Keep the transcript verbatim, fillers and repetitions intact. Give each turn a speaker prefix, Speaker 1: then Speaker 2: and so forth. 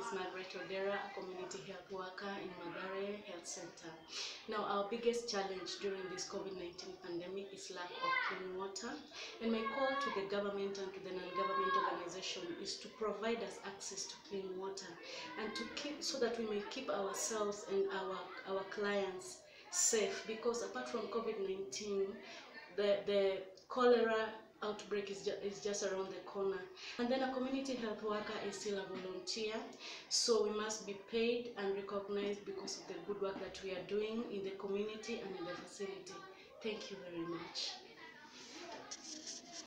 Speaker 1: is Margaret Odera, a community health worker in Mathare Health Center. Now, our biggest challenge during this COVID nineteen pandemic is lack of clean water. And my call to the government and to the non-government organization is to provide us access to clean water and to keep so that we may keep ourselves and our, our clients safe, because apart from COVID nineteen, the, the cholera outbreak is, ju is just around the corner. And then a community health worker is still a volunteer, so we must be paid and recognized because of the good work that we are doing in the community and in the facility. Thank you very much.